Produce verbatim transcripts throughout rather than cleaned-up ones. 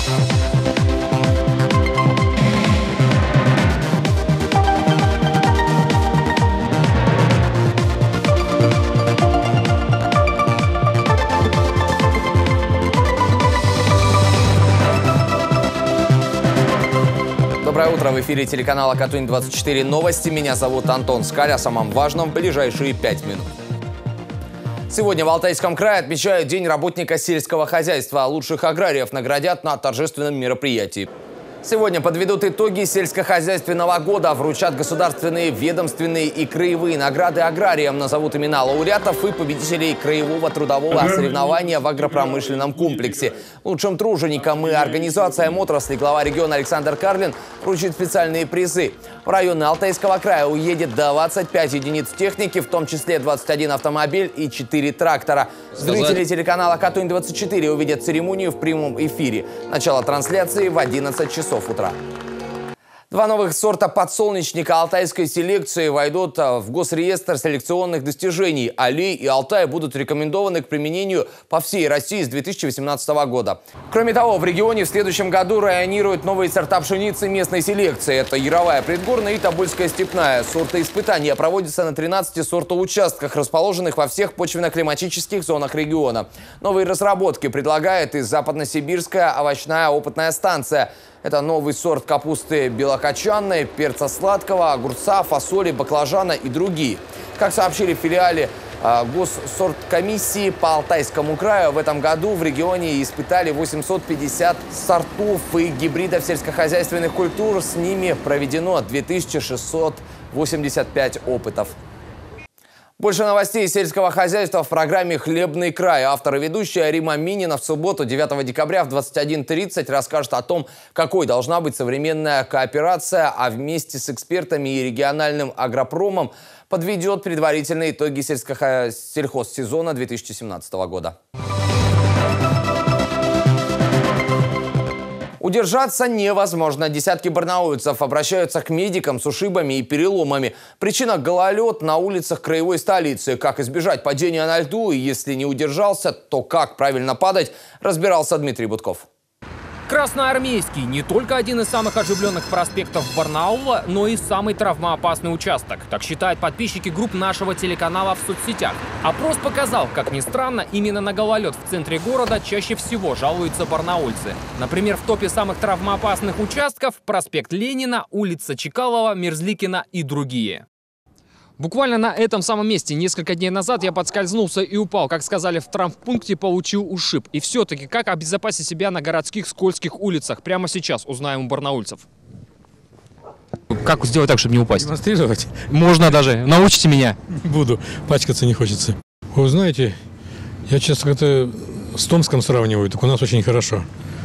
Доброе утро, в эфире телеканала Катунь двадцать четыре новости. Меня зовут Антон Скаль, о самом важном в ближайшие пять минут. Сегодня в Алтайском крае отмечают День работника сельского хозяйства. Лучших аграриев наградят на торжественном мероприятии. Сегодня подведут итоги сельскохозяйственного года, вручат государственные, ведомственные и краевые награды аграриям, назовут имена лауреатов и победителей краевого трудового соревнования в агропромышленном комплексе. Лучшим труженикам и организациям отрасли глава региона Александр Карлин вручит специальные призы. В районы Алтайского края уедет двадцать пять единиц техники, в том числе двадцать один автомобиль и четыре трактора. Зрители телеканала Катунь двадцать четыре увидят церемонию в прямом эфире. Начало трансляции в одиннадцать часов утра. Два новых сорта подсолнечника алтайской селекции войдут в Госреестр селекционных достижений. Алей и Алтай будут рекомендованы к применению по всей России с две тысячи восемнадцатого года. Кроме того, в регионе в следующем году районируют новые сорта пшеницы местной селекции. Это Яровая предгорная и Тобольская степная. Сортоиспытания проводятся на тринадцати сортоучастках, расположенных во всех почвенно-климатических зонах региона. Новые разработки предлагает и Западносибирская овощная опытная станция. Это новый сорт капусты белокочанной, перца сладкого, огурца, фасоли, баклажана и другие. Как сообщили в филиале э, Госсорткомиссии по Алтайскому краю, в этом году в регионе испытали восемьсот пятьдесят сортов и гибридов сельскохозяйственных культур. С ними проведено две тысячи шестьсот восемьдесят пять опытов. Больше новостей сельского хозяйства в программе «Хлебный край». Автор и ведущая Рима Минина в субботу, девятого декабря в двадцать один тридцать расскажет о том, какой должна быть современная кооперация, а вместе с экспертами и региональным агропромом подведет предварительные итоги сельхозсезона две тысячи семнадцатого года. Удержаться невозможно. Десятки барнаульцев обращаются к медикам с ушибами и переломами. Причина – гололед на улицах краевой столицы. Как избежать падения на льду и если не удержался, то как правильно падать, разбирался Дмитрий Будков. Красноармейский – не только один из самых оживленных проспектов Барнаула, но и самый травмоопасный участок. Так считают подписчики групп нашего телеканала в соцсетях. Опрос показал, как ни странно, именно на гололед в центре города чаще всего жалуются барнаульцы. Например, в топе самых травмоопасных участков – проспект Ленина, улица Чекалова, Мерзликина и другие. Буквально на этом самом месте несколько дней назад я подскользнулся и упал. Как сказали в травмпункте, получил ушиб. И все-таки, как обезопасить себя на городских скользких улицах? Прямо сейчас узнаем у барнаульцев. Как сделать так, чтобы не упасть? Демонстрировать? Можно даже. Научите меня. Не буду. Пачкаться не хочется. Вы знаете, я часто как-то с Томском сравниваю, так у нас очень хорошо.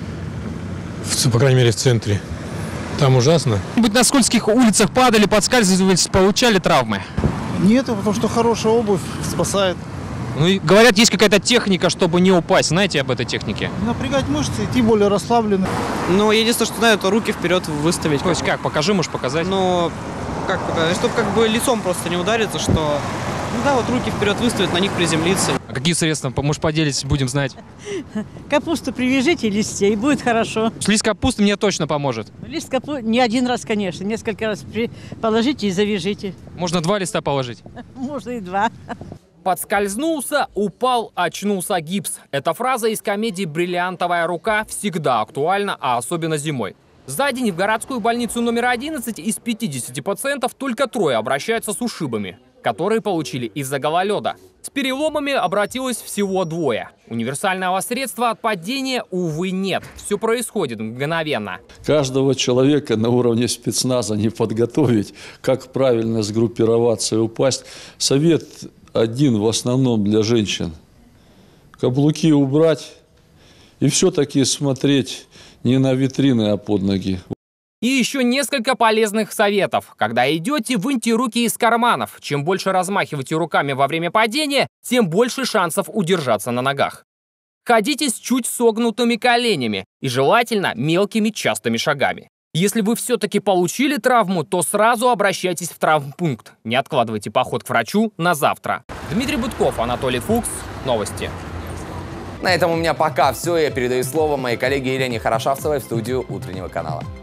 В, по крайней мере, в центре. Там ужасно. Быть на скользких улицах падали, подскальзывались, получали травмы? Нет, потому что хорошая обувь спасает. Ну и говорят, есть какая-то техника, чтобы не упасть. Знаете об этой технике? Напрягать мышцы, идти более расслабленно. Ну, единственное, что знаю, это руки вперед выставить. То есть как? Покажи, можешь показать? Ну, как показать? Чтобы как бы лицом просто не удариться, что... Ну да, вот руки вперед выставить, на них приземлиться. А какие средства? Может, поделитесь, будем знать. Капусту привяжите листья, и будет хорошо. Лист капусты мне точно поможет. Лист капусты не один раз, конечно, несколько раз при... положите и завяжите. Можно два листа положить? Можно и два. Подскользнулся, упал, очнулся гипс. Эта фраза из комедии «Бриллиантовая рука» всегда актуальна, а особенно зимой. За день в городскую больницу номер одиннадцать из пятидесяти пациентов только трое обращаются с ушибами, которые получили из-за гололеда. С переломами обратилось всего двое. Универсального средства от падения, увы, нет. Все происходит мгновенно. Каждого человека на уровне спецназа не подготовить, как правильно сгруппироваться и упасть. Совет один в основном для женщин. Каблуки убрать и все-таки смотреть не на витрины, а под ноги. И еще несколько полезных советов. Когда идете, выньте руки из карманов. Чем больше размахиваете руками во время падения, тем больше шансов удержаться на ногах. Ходите с чуть согнутыми коленями и желательно мелкими частыми шагами. Если вы все-таки получили травму, то сразу обращайтесь в травмпункт. Не откладывайте поход к врачу на завтра. Дмитрий Будков, Анатолий Фукс. Новости. На этом у меня пока все. Я передаю слово моей коллеге Елене Хорошавцевой в студию Утреннего канала.